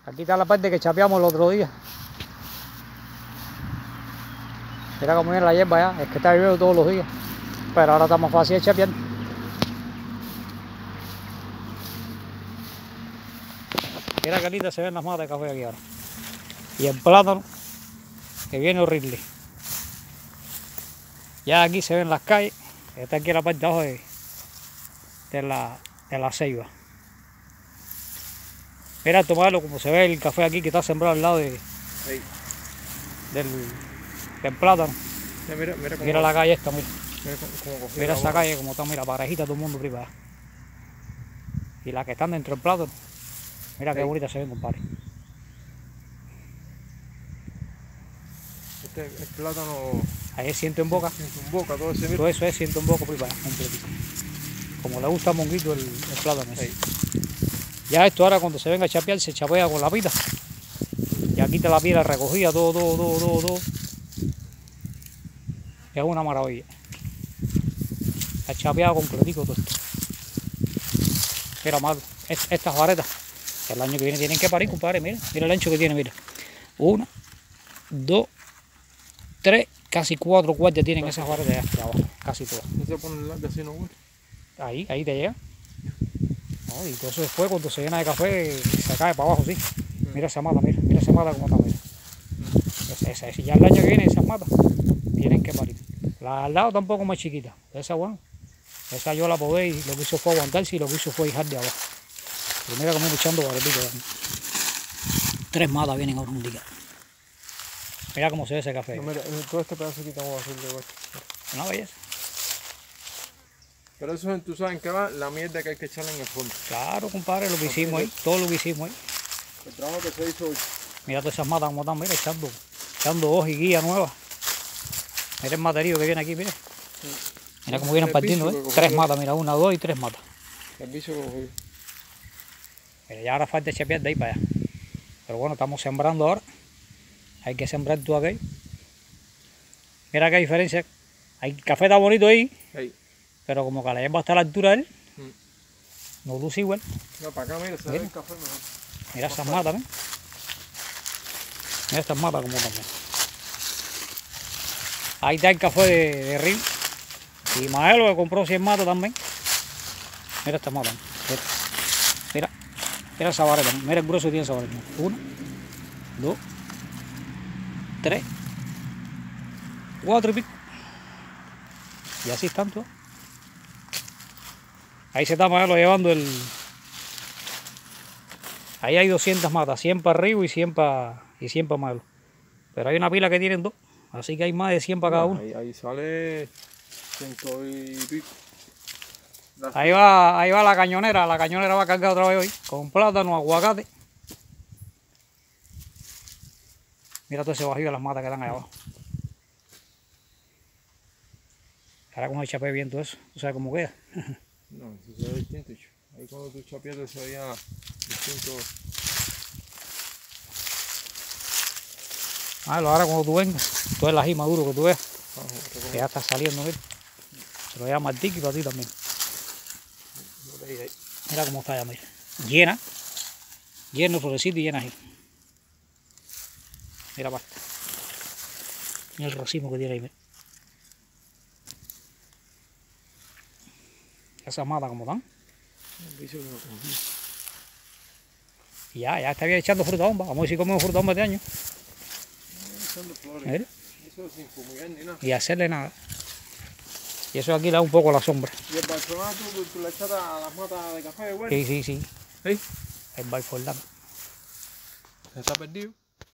Aquí está la parte que chapeamos el otro día. Mira cómo viene la hierba ya, es que está lloviendo todos los días. Pero ahora está más fácil de chapear. Mira qué linda se ven las matas de café aquí ahora. Y el plátano, que viene horrible. Ya aquí se ven las calles. Está aquí la parte de abajo de la ceiba. Mira, tomarlo como se ve el café aquí que está sembrado al lado del plátano. Mira la calle esta, mira. Mira esa calle como está, mira, parejita todo el mundo privada. Y las que están dentro del plátano. Mira qué bonita se ven, compadre. El plátano. Ahí es ciento en boca. Ciento en boca, todo ese. Todo eso es ciento en boca privada, completito. Como le gusta a Monguito el plátano ese. Ya esto ahora cuando se venga a chapear se chapea con la pita. Y aquí te la piedra recogida, todo. Es una maravilla. Está chapeado completico todo esto. Mira, malo. Estas varetas, que el año que viene tienen que parir, compadre. Mira el ancho que tiene, mira. 1, 2, 3, casi 4 cuartos tienen esas varetas de abajo. Casi todas. ¿No se pone larga así, no, güey? Ahí te llega. No, y todo eso después cuando se llena de café se cae para abajo, sí. Mira esa mata, mira esa mata como está, mira. Si ya el año que viene esas matas tienen que parir. La al lado tampoco más chiquita. Esa, bueno, esa yo la podé y lo que hizo fue aguantarse y lo que hizo fue hijar de abajo. Pero mira cómo echando baretitos. 3 matas vienen ahora un día. Mira cómo se ve ese café. No, mira, todo este pedazo aquí estamos haciendo de vuelta. Una belleza. Pero eso tú sabes que va la mierda que hay que echarle en el fondo. Claro, compadre, lo que hicimos ahí, todo lo que hicimos ahí. El trabajo que se hizo hoy. Mira todas esas matas como están, mira, echando hoja y guía nueva. Mira el materío que viene aquí, mira. Sí. Mira cómo vienen partiendo, ¿eh? 3 matas, mira, 1, 2 y 3 matas. El bicho que cogió. Mira, ya ahora falta chapear de ahí para allá. Pero bueno, estamos sembrando ahora. Hay que sembrar todo aquello. Mira qué diferencia. El café está bonito ahí. Hey. Pero como que la hierba está a la altura de él, no luce igual. No, para acá, mira, se ve el café mejor. Mira esas matas, ¿ves? Mira estas matas como también. Ahí está el café de Río. Y Maelo que compró 100 matas también. Mira estas matas. Mira esa vareta. Mira el grueso que tiene esa vareta. 1, 2, 3, 4 y pico. Y así están todos. Ahí se está Maelo llevando el... Ahí hay 200 matas, 100 para arriba y 100 para Maelo. Pero hay una pila que tienen 2, así que hay más de 100 para cada uno. Ahí sale 100 y pico. Ahí va la cañonera va a cargar otra vez hoy, con plátano, aguacate. Mira todo ese bajío de las matas que están ahí abajo. Ahora con el chapé bien todo eso, ¿tú sabes cómo queda? No, eso se ve distinto. Ahí cuando tú chapeaste se veía distinto. Ahora cuando tú vengas, todo el ají maduro que tú veas, que ya está saliendo, mira. Se lo voy a Martí y para ti también. Mira cómo está ya, mira. Llena el florecito y llena ají. Mira basta. Mira el racimo que tiene ahí, mira. Esas matas como están. Y ya está bien echando fruta bomba. Vamos a ver si comemos fruta bomba este año. Mira. Eso sin fumigar ni nada. Y hacerle nada. Y eso aquí le da un poco la sombra. ¿Y el balsonato tú le echas a las matas de café, güey? Sí. ¿Sí? El balforlán. ¿Se está perdido?